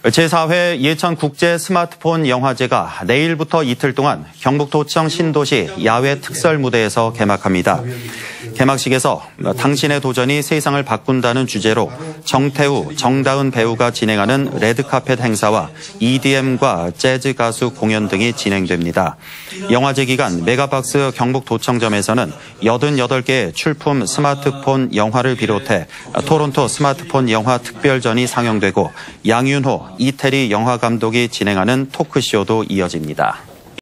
제4회 예천국제 스마트폰 영화제가 내일부터 이틀 동안 경북도청 신도시 야외 특설 무대에서 개막합니다. 개막식에서 당신의 도전이 세상을 바꾼다는 주제로 정태우, 정다은 배우가 진행하는 레드카펫 행사와 EDM과 재즈 가수 공연 등이 진행됩니다. 영화제 기간 메가박스 경북도청점에서는 88개의 출품 스마트폰 영화를 비롯해 토론토 스마트폰 영화 특별전이 상영되고 양윤호, 이태리 영화감독이 진행하는 토크쇼도 이어집니다.